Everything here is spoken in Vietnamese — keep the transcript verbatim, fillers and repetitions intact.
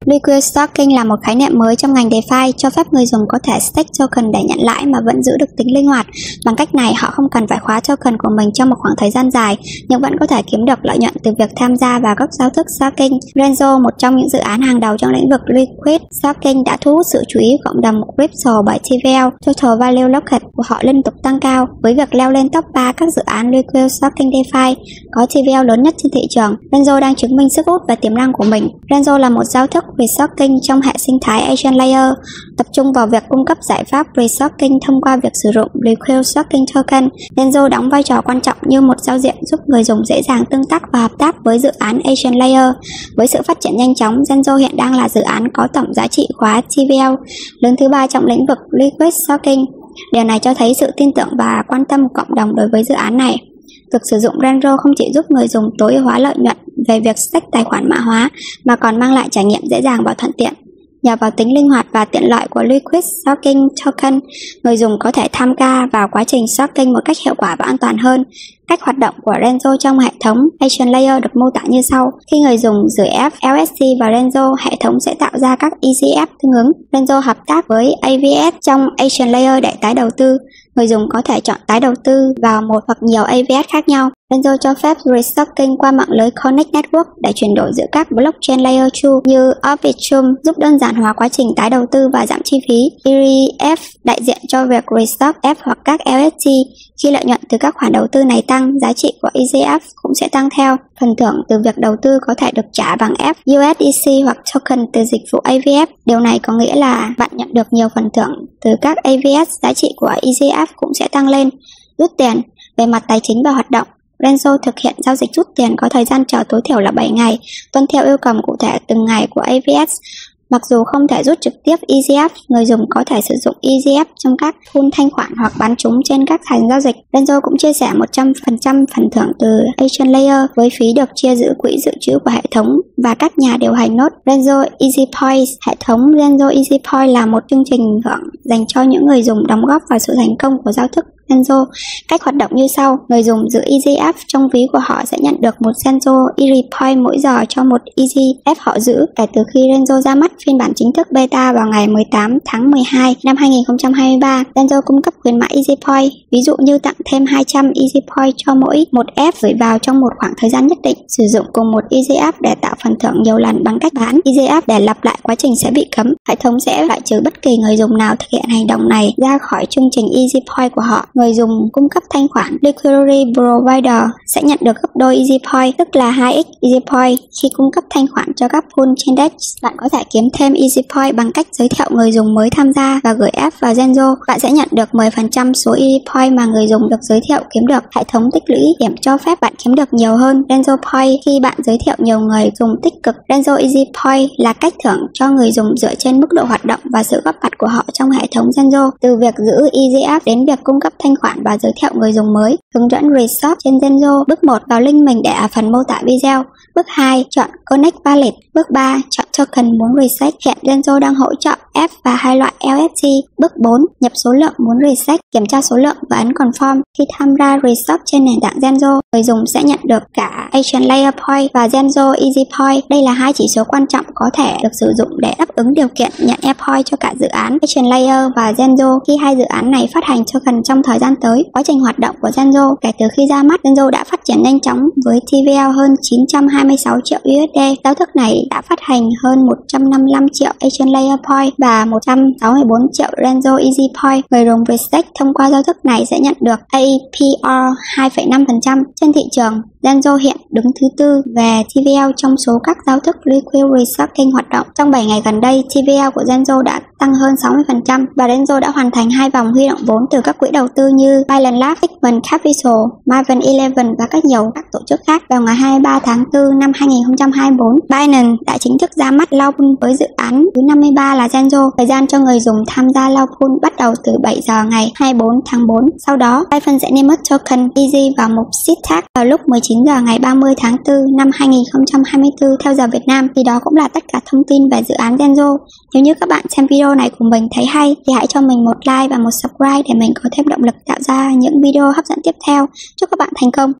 Liquid Staking là một khái niệm mới trong ngành DeFi, cho phép người dùng có thể stake token để nhận lãi mà vẫn giữ được tính linh hoạt. Bằng cách này, họ không cần phải khóa token của mình trong một khoảng thời gian dài, nhưng vẫn có thể kiếm được lợi nhuận từ việc tham gia vào các giao thức staking. Renzo, một trong những dự án hàng đầu trong lĩnh vực Liquid Staking, đã thu hút sự chú ý của cộng đồng crypto bởi tê vê lờ, Total Value Locked của họ liên tục tăng cao. Với việc leo lên top ba các dự án Liquid Staking DeFi có tê vê lờ lớn nhất trên thị trường, Renzo đang chứng minh sức hút và tiềm năng của mình. Renzo là một giao thức restocking trong hệ sinh thái Agent Layer, tập trung vào việc cung cấp giải pháp restocking thông qua việc sử dụng Liquid Staking Token. Renzo đóng vai trò quan trọng như một giao diện giúp người dùng dễ dàng tương tác và hợp tác với dự án Agent Layer. Với sự phát triển nhanh chóng, Renzo hiện đang là dự án có tổng giá trị khóa tê vê lờ lớn thứ ba trong lĩnh vực Liquid Staking. Điều này cho thấy sự tin tưởng và quan tâm của cộng đồng đối với dự án này. Việc sử dụng Renzo không chỉ giúp người dùng tối ưu hóa lợi nhuận về việc stake tài khoản mã hóa, mà còn mang lại trải nghiệm dễ dàng và thuận tiện. Nhờ vào tính linh hoạt và tiện lợi của Liquid Staking Token, người dùng có thể tham gia vào quá trình staking một cách hiệu quả và an toàn hơn. Cách hoạt động của Renzo trong hệ thống Agent Layer được mô tả như sau. Khi người dùng gửi F L S D vào Renzo, hệ thống sẽ tạo ra các E C F tương ứng. Renzo hợp tác với A V S trong Agent Layer để tái đầu tư. Người dùng có thể chọn tái đầu tư vào một hoặc nhiều A V S khác nhau. Renzo cho phép restocking qua mạng lưới Connect Network để chuyển đổi giữa các blockchain layer hai như Arbitrum, giúp đơn giản hóa quá trình tái đầu tư và giảm chi phí. E R I F đại diện cho việc restock F hoặc các L S D. Khi lợi nhuận từ các khoản đầu tư này tăng, giá trị của E C F cũng sẽ tăng theo. Phần thưởng từ việc đầu tư có thể được trả bằng F, U S D C hoặc token từ dịch vụ A V S. Điều này có nghĩa là bạn nhận được nhiều phần thưởng từ các A V S, giá trị của E C F cũng sẽ tăng lên. Rút tiền. Về mặt tài chính và hoạt động, Renzo thực hiện giao dịch rút tiền có thời gian chờ tối thiểu là bảy ngày, tuân theo yêu cầu cụ thể từng ngày của A V S. Mặc dù không thể rút trực tiếp E C F, người dùng có thể sử dụng E C F trong các pool thanh khoản hoặc bán chúng trên các sàn giao dịch. Renzo cũng chia sẻ một trăm phần trăm phần thưởng từ Agent Layer với phí được chia giữa quỹ dự trữ của hệ thống và các nhà điều hành nốt. Renzo Easy Points. Hệ thống Renzo Easy Points là một chương trình thưởng dành cho những người dùng đóng góp vào sự thành công của giao thức Renzo. Cách hoạt động như sau. Người dùng giữ E C F trong ví của họ sẽ nhận được một Renzo Easy Point mỗi giờ cho một E C F họ giữ. Kể từ khi Renzo ra mắt phiên bản chính thức beta vào ngày mười tám tháng mười hai năm hai nghìn không trăm hai mươi ba, Renzo cung cấp khuyến mãi Easy Point, ví dụ như tặng thêm hai trăm Easy Point cho mỗi một F gửi vào trong một khoảng thời gian nhất định. Sử dụng cùng một E C F để tạo phần thưởng nhiều lần bằng cách bán E C F để lặp lại quá trình sẽ bị cấm. Hệ thống sẽ loại trừ bất kỳ người dùng nào thực hiện hành động này ra khỏi chương trình Easy Point của họ. Người dùng cung cấp thanh khoản Liquidity Provider sẽ nhận được gấp đôi Easy Point, tức là hai x Easy Point. Khi cung cấp thanh khoản cho các pool trên DEX, bạn có thể kiếm thêm Easy Point bằng cách giới thiệu người dùng mới tham gia và gửi F vào Renzo. Bạn sẽ nhận được mười phần trăm số Easy Point mà người dùng được giới thiệu kiếm được. Hệ thống tích lũy điểm cho phép bạn kiếm được nhiều hơn Renzo Point khi bạn giới thiệu nhiều người dùng tích cực. Renzo Easy Point là cách thưởng cho người dùng dựa trên mức độ hoạt động và sự góp mặt của họ trong hệ thống Renzo. Từ việc giữ Easy F đến việc cung cấp thanh khoản và giới thiệu người dùng mới. Hướng dẫn Research trên Renzo. Bước một, vào link mình để ở phần mô tả video. Bước hai, chọn Connect Wallet. Bước ba, chọn token muốn reset. Hiện Renzo đang hỗ trợ F và hai loại L S D. Bước bốn, nhập số lượng muốn reset, kiểm tra số lượng và ấn Confirm. Khi tham gia Research trên nền tảng Renzo, người dùng sẽ nhận được cả Agent Layer Point và Renzo Easy Point. Đây là hai chỉ số quan trọng có thể được sử dụng để đáp ứng điều kiện nhận E Point cho cả dự án Agent Layer và Renzo khi hai dự án này phát hành token trong thời gian tới. Quá trình hoạt động của Renzo kể từ khi ra mắt, Renzo đã phát triển nhanh chóng với tê vê lờ hơn chín trăm hai mươi sáu triệu U S D. Giao thức này đã phát hành hơn một trăm năm mươi lăm triệu Agent Layer Point và một trăm sáu mươi bốn triệu Renzo Easy Point. Người dùng Research thông qua giao thức này sẽ nhận được A P R hai phẩy năm phần trăm. Trên thị trường, Renzo hiện đứng thứ tư về tê vê lờ trong số các giao thức Liquid Restocking hoạt động. Trong bảy ngày gần đây, tê vê lờ của Renzo đã tăng hơn sáu mươi phần trăm và Renzo đã hoàn thành hai vòng huy động vốn từ các quỹ đầu tư như Binance Lab, Hickman Capital, Maven Eleven và các nhiều các tổ chức khác. Vào ngày hai mươi ba tháng tư năm hai nghìn không trăm hai mươi bốn, Binance đã chính thức ra mắt Lao Pool với dự án thứ năm mươi ba là Renzo. Thời gian cho người dùng tham gia Lao Pool bắt đầu từ bảy giờ ngày hai mươi bốn tháng bốn. Sau đó, Binance sẽ niêm yết token Easy vào mục Seed Tag vào lúc mười chín giờ ngày ba mươi tháng tư năm hai nghìn không trăm hai mươi tư theo giờ Việt Nam. Thì đó cũng là tất cả thông tin về dự án Renzo. Nếu như các bạn xem video này của mình thấy hay thì hãy cho mình một like và một subscribe để mình có thêm động lực tạo ra những video hấp dẫn tiếp theo. Chúc các bạn thành công!